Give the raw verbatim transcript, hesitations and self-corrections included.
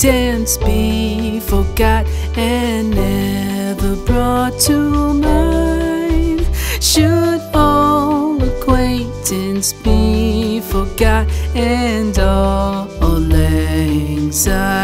acquaintance be forgot and never brought to mind? Should all acquaintance be forgot and all lang syne?